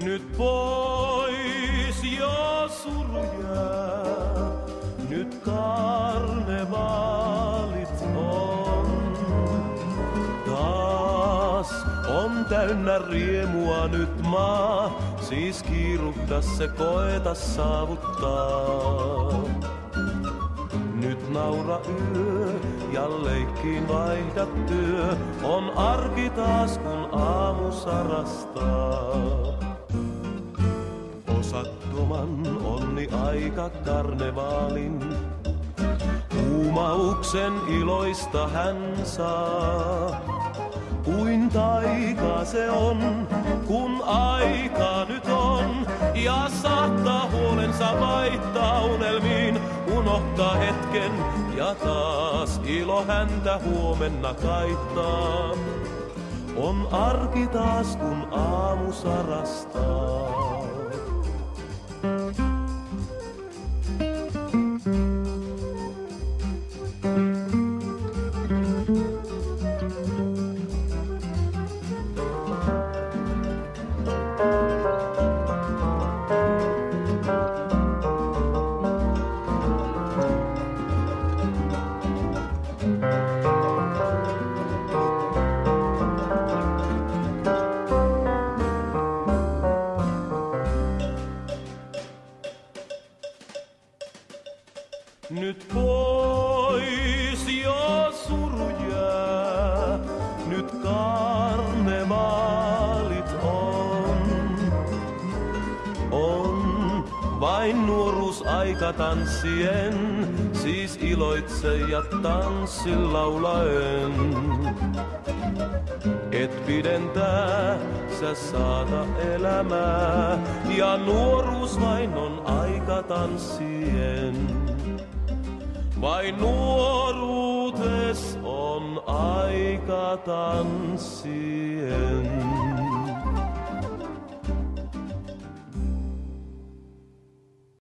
Nyt pois jo suru jää, nyt karnevaalit on. Taas on täynnä riemua nyt maa, siis kiiruhda se koeta saavuttaa. Nyt naura yö ja leikkiin vaihda työ, on arki taas kun aamu sarastaa. Osattoman onni aika karnevaalin, kuumauksen iloista hän saa. Kuin taika se on, kun aika nyt on, ja saattaa huolensa vaihtaa unelmiin, unohtaa hetken ja taas ilo häntä huomenna kaittaa. On arki taas, kun aamu sarastaa. Nyt pois jo suru jää, nyt karnevaalit on. On vain nuoruusaika tanssien, siis iloitse ja tanssi laulaen. Et pidentää, sä saata elämää, ja nuoruus vain on aika tanssien. Vain nuoruutes on aika tanssien.